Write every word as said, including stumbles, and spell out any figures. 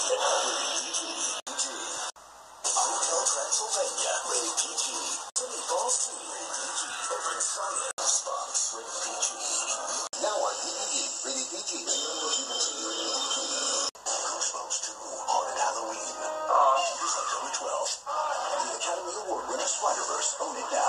Hotel Transylvania, rated P G. Jimmy Balls two, rated P G. Open Science Box, rated P G. Now on D V D, rated P G. Goosebumps two, Haunted Halloween. Uh, September twelfth. The Academy Award winner Spider-Verse, own it now.